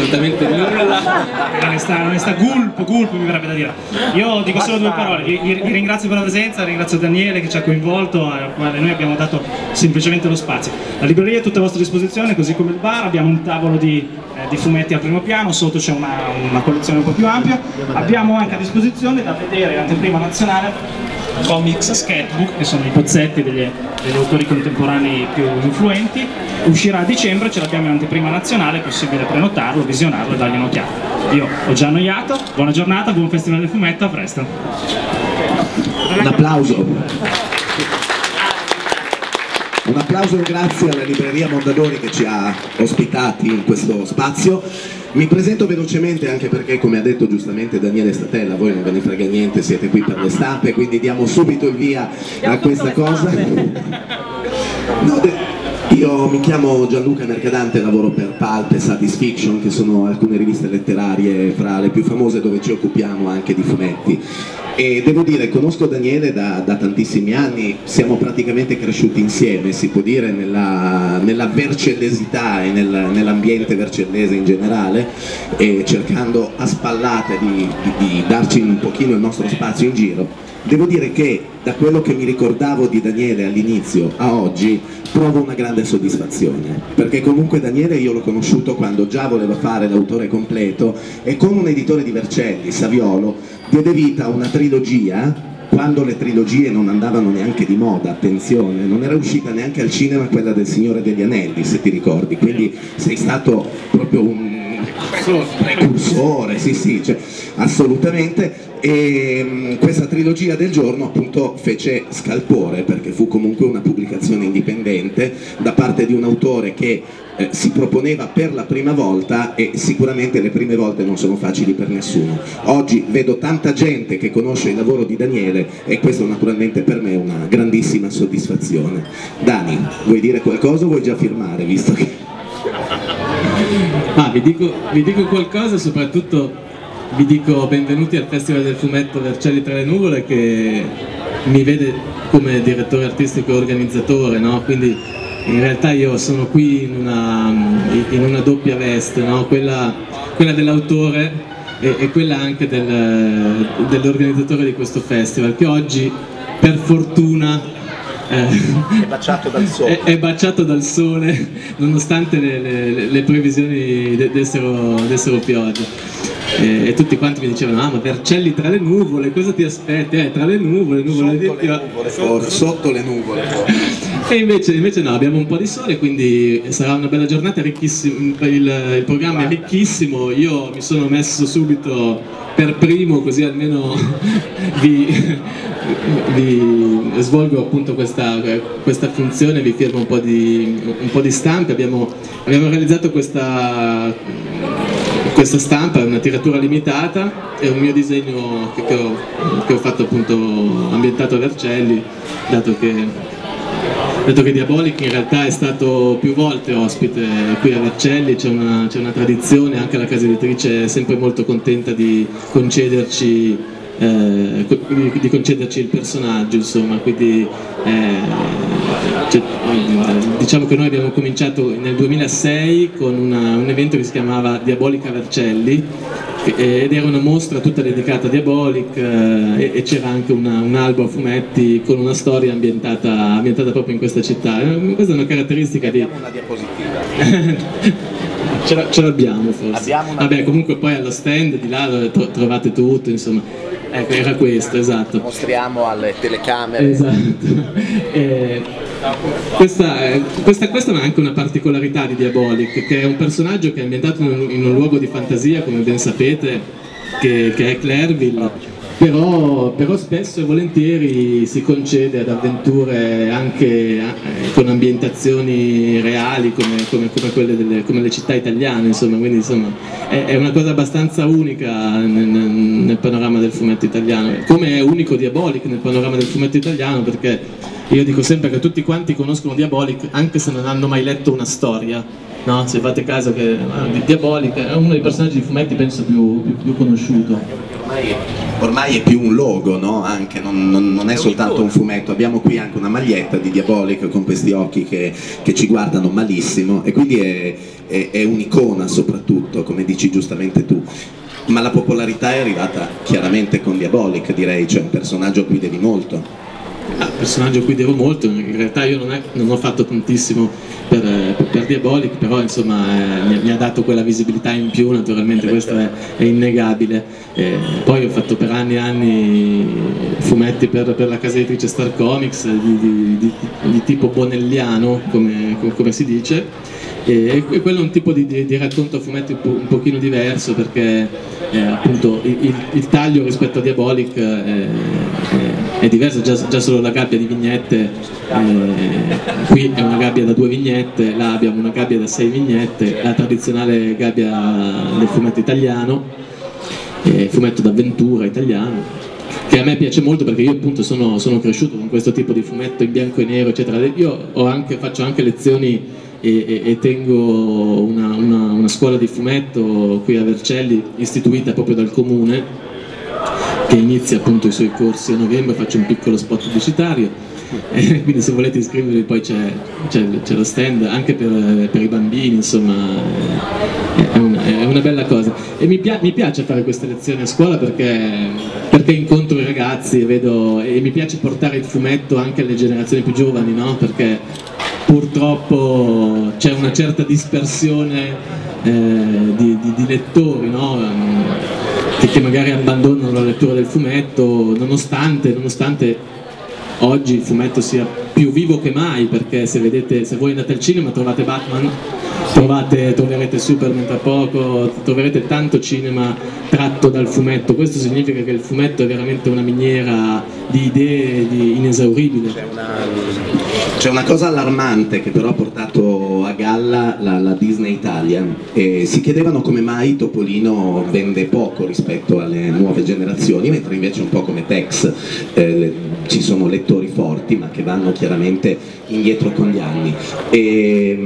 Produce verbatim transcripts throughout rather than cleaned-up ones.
assolutamente nulla. Onestà, onestà, gulpo, gulpo mi verrebbe da dire. Io dico solo due parole, vi, vi ringrazio per la presenza, ringrazio Daniele che ci ha coinvolto, al quale noi abbiamo dato semplicemente lo spazio. La libreria è tutta a vostra disposizione, così come il bar, abbiamo un tavolo di, eh, di fumetti al primo piano, sotto c'è una, una collezione un po' più ampia, abbiamo anche a disposizione da vedere l'anteprima nazionale comics sketchbook, che sono i bozzetti degli, degli autori contemporanei più influenti. Uscirà a dicembre, ce l'abbiamo in anteprima nazionale, è possibile prenotarlo, visionarlo e dargli un'occhiata. Io ho già annoiato, buona giornata, buon festival del fumetto, a presto. Un applauso. Un applauso e grazie alla libreria Mondadori che ci ha ospitati in questo spazio. Mi presento velocemente anche perché, come ha detto giustamente Daniele Statella, voi non ve ne frega niente, siete qui per le stampe, quindi diamo subito il via a questa cosa. No, io mi chiamo Gianluca Mercadante, lavoro per Pulp e Satisfiction, che sono alcune riviste letterarie fra le più famose dove ci occupiamo anche di fumetti. E devo dire, conosco Daniele da, da tantissimi anni, siamo praticamente cresciuti insieme, si può dire, nella, nella vercellesità e nel, nell'ambiente vercellese in generale, e cercando a spallate di, di, di darci un pochino il nostro spazio in giro. Devo dire che da quello che mi ricordavo di Daniele all'inizio a oggi provo una grande soddisfazione, perché comunque Daniele io l'ho conosciuto quando già voleva fare l'autore completo e con un editore di Vercelli, Saviolo, diede vita a una trilogia quando le trilogie non andavano neanche di moda, attenzione, non era uscita neanche al cinema quella del Signore degli Anelli, se ti ricordi, quindi sei stato proprio un precursore, sì sì, cioè, assolutamente. E mh, questa trilogia del giorno appunto fece scalpore, perché fu comunque una pubblicazione indipendente da parte di un autore che eh, si proponeva per la prima volta, e sicuramente le prime volte non sono facili per nessuno. Oggi vedo tanta gente che conosce il lavoro di Daniele e questo naturalmente per me è una grandissima soddisfazione. Dani, vuoi dire qualcosa o vuoi già firmare, visto che... Ah, vi dico, vi dico qualcosa, soprattutto vi dico benvenuti al Festival del Fumetto Vercelli tra le nuvole, che mi vede come direttore artistico e organizzatore, no? Quindi in realtà io sono qui in una, in una doppia veste, no? quella, quella dell'autore e, e quella anche del, dell'organizzatore di questo festival, che oggi per fortuna è baciato dal sole, è, è baciato dal sole nonostante le, le, le previsioni dessero, dessero pioggia. E, e tutti quanti mi dicevano: ah, ma Vercelli tra le nuvole, cosa ti aspetti? Eh, tra le nuvole, nuvole sotto, di... le nuvole forse, sotto le nuvole forse. E invece, invece no, abbiamo un po' di sole, quindi sarà una bella giornata, ricchissimo, il, il programma è ricchissimo. Io mi sono messo subito per primo, così almeno vi, vi svolgo appunto questa, questa funzione, vi firmo un po' di, un po' di stampe. Abbiamo, abbiamo realizzato questa, questa stampa, è una tiratura limitata, è un mio disegno che, che, ho, che ho fatto appunto ambientato a Vercelli, dato che Dato che Diabolic in realtà è stato più volte ospite qui a Vercelli, c'è una, c'è una tradizione, anche la casa editrice è sempre molto contenta di concederci, eh, di concederci il personaggio, insomma, quindi eh, cioè, diciamo che noi abbiamo cominciato nel duemilasei con una, un evento che si chiamava Diabolica Vercelli, ed era una mostra tutta dedicata a Diabolic, eh, e c'era anche una, un albo a fumetti con una storia ambientata, ambientata proprio in questa città. Questa è una caratteristica di... Abbiamo una diapositiva. ce, ce l'abbiamo forse. Abbiamo una... Vabbè, comunque poi allo stand di là dove trovate tutto, insomma. Ecco, era questo, esatto. Mostriamo alle telecamere. Esatto. Eh, questa, questa, questa è anche una particolarità di Diabolic, che è un personaggio che è ambientato in un, in un luogo di fantasia, come ben sapete, che, che è Clairville, però, però spesso e volentieri si concede ad avventure anche eh, con ambientazioni reali come, come, come quelle delle come le città italiane, insomma, quindi insomma è, è una cosa abbastanza unica nel, nel panorama del fumetto italiano, come è unico Diabolic nel panorama del fumetto italiano, perché io dico sempre che tutti quanti conoscono Diabolic anche se non hanno mai letto una storia, no? Se fate caso che ah, Diabolic è uno dei personaggi di fumetti penso più, più, più conosciuto. ormai, ormai è più un logo, no? Anche, non, non, non è soltanto un fumetto, abbiamo qui anche una maglietta di Diabolic con questi occhi che, che ci guardano malissimo e quindi è, è, è un'icona soprattutto, come dici giustamente tu. Ma la popolarità è arrivata chiaramente con Diabolic, direi, cioè un personaggio a cui devi molto. Ah, personaggio a cui devo molto, in realtà io non, è, non ho fatto tantissimo per, per Diabolic, però insomma eh, mi, mi ha dato quella visibilità in più, naturalmente questo è, è innegabile. Eh, poi ho fatto per anni e anni fumetti per, per la casa editrice Star Comics di, di, di, di tipo bonelliano, come, come si dice. E, e quello è un tipo di, di, di racconto a fumetti un, po', un pochino diverso, perché eh, appunto il, il, il taglio rispetto a Diabolic è, è, è diverso, già, già solo la gabbia di vignette, eh, qui è una gabbia da due vignette, là abbiamo una gabbia da sei vignette, la tradizionale gabbia del fumetto italiano, eh, fumetto d'avventura italiano, che a me piace molto perché io appunto sono, sono cresciuto con questo tipo di fumetto in bianco e nero eccetera. Io ho anche, faccio anche lezioni e, e, e tengo una, una, una scuola di fumetto qui a Vercelli, istituita proprio dal comune, che inizia appunto i suoi corsi a novembre. Faccio un piccolo spot pubblicitario, eh, quindi se volete iscrivervi poi c'è lo stand anche per, per i bambini, insomma è una, è una bella cosa. E mi, pia mi piace fare queste lezioni a scuola perché, perché incontro i ragazzi e, vedo, e mi piace portare il fumetto anche alle generazioni più giovani, no? Perché purtroppo c'è una certa dispersione eh, di, di, di lettori, no? Che, che magari abbandonano la lettura del fumetto, nonostante, nonostante oggi il fumetto sia più vivo che mai, perché se vedete, se voi andate al cinema trovate Batman, trovate, troverete Superman tra poco, troverete tanto cinema tratto dal fumetto. Questo significa che il fumetto è veramente una miniera di idee di inesauribile. C'è una, c'è una cosa allarmante che però ha portato a galla la, la Disney Italia, e si chiedevano come mai Topolino vende poco rispetto alle nuove generazioni, mentre invece un po' come Tex eh, ci sono lettori forti ma che vanno chiaramente indietro con gli anni. E,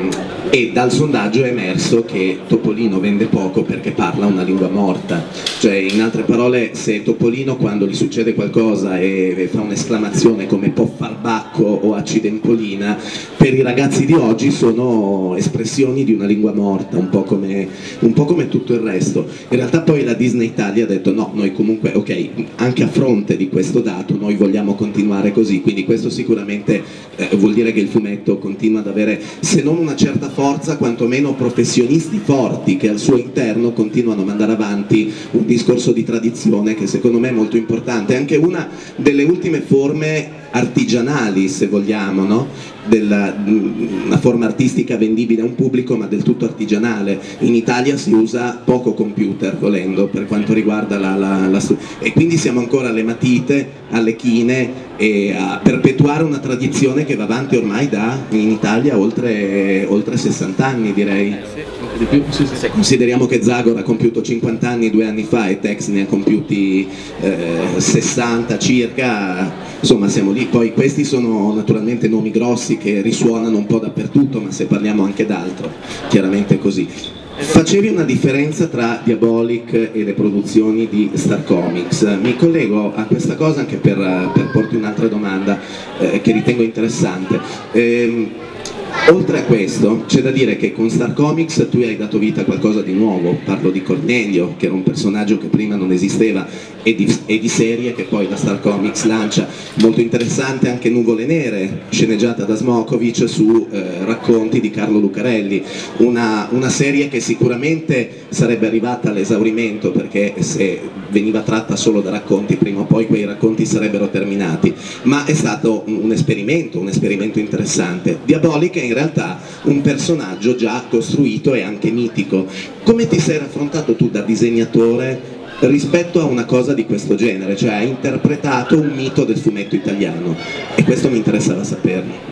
e dal sondaggio è emerso che Topolino vende poco perché parla una lingua morta, cioè in altre parole, se Topolino quando gli succede qualcosa e, e fa un'esclamazione come poffarbacco o accidempolina, per i ragazzi di oggi sono espressioni di una lingua morta, un po' come, un po' come tutto il resto. In realtà poi la Disney Italia ha detto no, noi comunque, ok, anche a fronte di questo dato noi vogliamo continuare così, quindi questo sicuramente eh, vuol dire che il fumetto continua ad avere, se non una certa forza, quantomeno professionisti forti che al suo interno continuano a mandare avanti un discorso di tradizione che secondo me è molto importante, anche una delle ultime forme artigianali, se vogliamo, no? Della, una forma artistica vendibile a un pubblico ma del tutto artigianale. In Italia si usa poco computer, volendo, per quanto riguarda la, la, la e quindi siamo ancora alle matite, alle chine e a perpetuare una tradizione che va avanti ormai da, in Italia, oltre, oltre sessanta anni, direi. Di più, sì, sì. Se consideriamo che Zagor ha compiuto cinquanta anni due anni fa e Tex ne ha compiuti eh, sessanta circa, insomma siamo lì. Poi questi sono naturalmente nomi grossi che risuonano un po' dappertutto, ma se parliamo anche d'altro, chiaramente è così. Facevi una differenza tra Diabolic e le produzioni di Star Comics. Mi collego a questa cosa anche per, per porti un'altra domanda eh, che ritengo interessante. Ehm, Oltre a questo, c'è da dire che con Star Comics tu hai dato vita a qualcosa di nuovo. Parlo di Cornelio, che era un personaggio che prima non esisteva, e di, e di serie che poi la Star Comics lancia. Molto interessante anche Nuvole Nere, sceneggiata da Smokovic su eh, racconti di Carlo Lucarelli. Una, una serie che sicuramente sarebbe arrivata all'esaurimento, perché se veniva tratta solo da racconti, prima o poi quei racconti sarebbero terminati. Ma è stato un, un esperimento, un esperimento interessante. Diabolic è in realtà un personaggio già costruito e anche mitico. Come ti sei raffrontato tu da disegnatore rispetto a una cosa di questo genere? Cioè hai interpretato un mito del fumetto italiano, e questo mi interessava saperlo.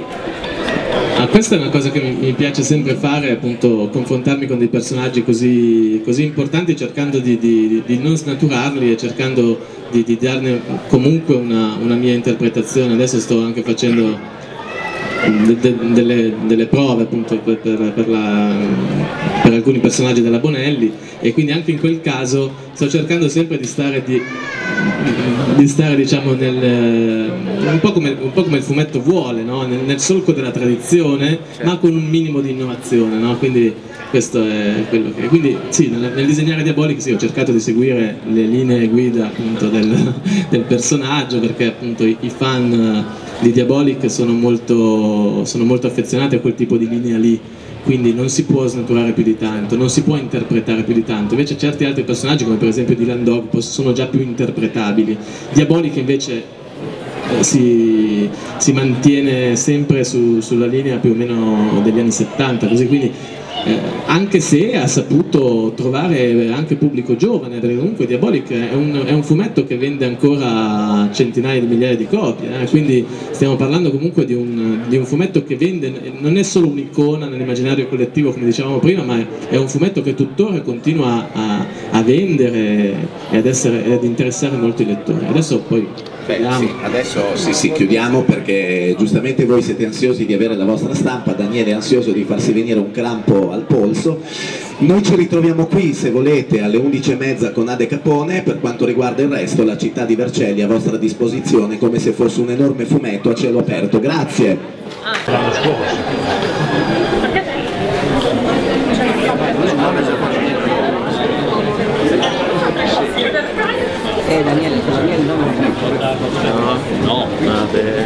Ah, questa è una cosa che mi, mi piace sempre fare, appunto confrontarmi con dei personaggi così, così importanti, cercando di, di, di non snaturarli e cercando di, di darne comunque una, una mia interpretazione. Adesso sto anche facendo de, de, delle, delle prove appunto per, per, per, la, per alcuni personaggi della Bonelli, e quindi anche in quel caso sto cercando sempre di stare, di, di stare diciamo nel, un, po come, un po' come il fumetto vuole, no? nel, nel solco della tradizione, certo, ma con un minimo di innovazione, no? Quindi questo è quello che... Quindi sì, nel, nel disegnare Diabolic sì, ho cercato di seguire le linee guida appunto del, del personaggio, perché appunto i, i fan di Diabolic sono molto, sono molto affezionati a quel tipo di linea lì, quindi non si può snaturare più di tanto, non si può interpretare più di tanto. Invece certi altri personaggi, come per esempio Dylan Dog, sono già più interpretabili. Diabolic invece eh, si, si mantiene sempre su, sulla linea più o meno degli anni settanta, così, quindi Eh, anche se ha saputo trovare anche pubblico giovane, perché comunque Diabolic è un, è un fumetto che vende ancora centinaia di migliaia di copie, eh? Quindi stiamo parlando comunque di un, di un fumetto che vende, non è solo un'icona nell'immaginario collettivo come dicevamo prima, ma è, è un fumetto che tuttora continua a, a vendere e ad, essere, ad interessare molto i lettori. Adesso poi Beh, sì, adesso sì, sì, chiudiamo, perché giustamente voi siete ansiosi di avere la vostra stampa, Daniele è ansioso di farsi venire un crampo al polso. Noi ci ritroviamo qui, se volete, alle undici e mezza con Ade Capone. Per quanto riguarda il resto, la città di Vercelli a vostra disposizione come se fosse un enorme fumetto a cielo aperto. Grazie. L'anno scorso. Eh Daniele, Daniele non lo No, no, vabbè.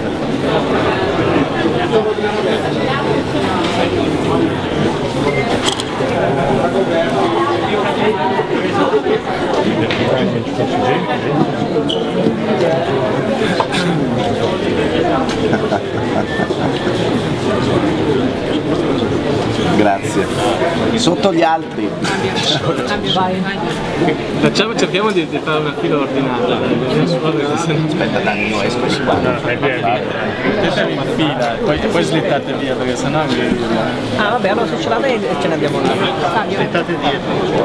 Grazie. Sotto gli altri. Facciamo, cerchiamo di, di fare una fila ordinata. Aspetta Dani, io esco si qua. Mettetevi in fila e poi, poi slittate via, perché sennò vi... Ah vabbè, allora se ce l'avete ce ne abbiamo una. Slittate dietro.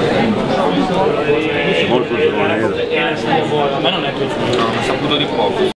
Molto giovane. Ma non è piaciuto. No, mi ha saputo di poco.